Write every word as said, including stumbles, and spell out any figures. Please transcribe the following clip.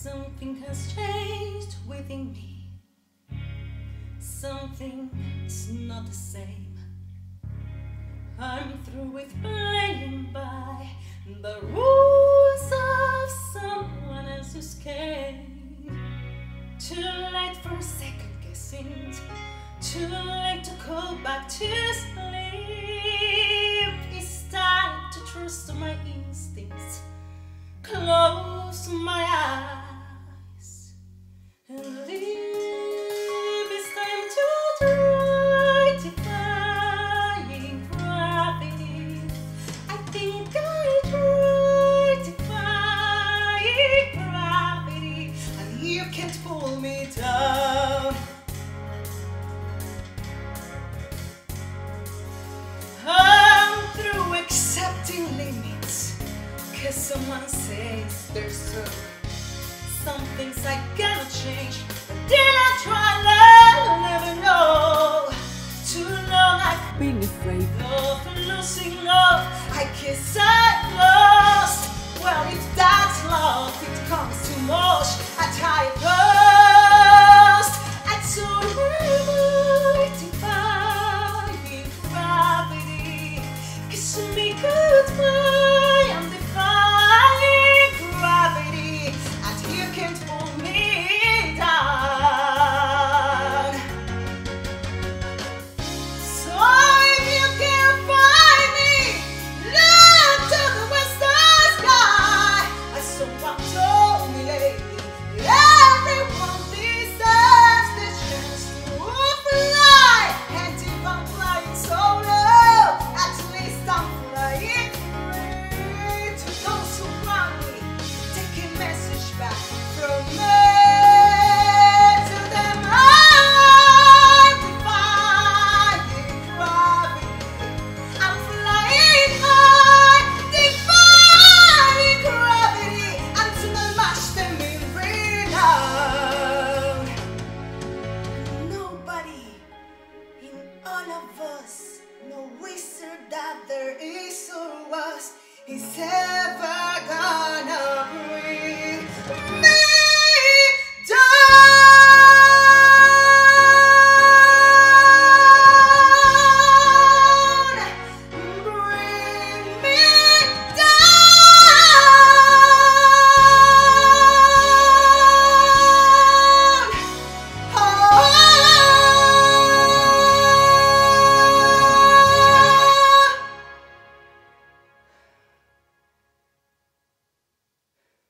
Something has changed within me. Something is not the same. I'm through with playing by the rules of someone else's game. Too late for second guessing. Too late to go back to sleep. It's time to trust my instincts. Close my eyes and leave. It's time to try defying gravity. I think I tried defying gravity, and you can't pull me down. I'm through accepting limits, 'cause someone says there's so some things I cannot change. But did I try? I'll never know. Too long I've been afraid of losing love. I guess I lost. Well, if that's love, it comes too much. I tie it lost. I told her defying gravity. Kiss me goodbye. I'm defying gravity, and you can't pull me down. So if you can't find me, look to the western sky. I saw what told me lately, everyone deserves the chance to fly. And if I'm flying solo, at least I'm flying free. To those who want me, take a message back from me. To them, I'm defying gravity. I'm flying high, defying gravity, until I mash them in renown. Nobody in all of us, no wizard that there is or was, is